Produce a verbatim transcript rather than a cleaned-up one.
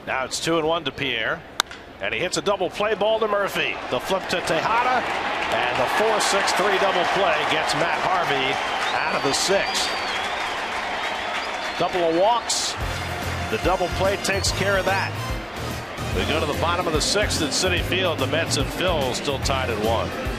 Now it's two and one to Pierre. And he hits a double play ball to Murphy. The flip to Tejada. And the four six three double play gets Matt Harvey out of the sixth. Couple of walks. The double play takes care of that. We go to the bottom of the sixth at Citi Field. The Mets and Phil still tied at one.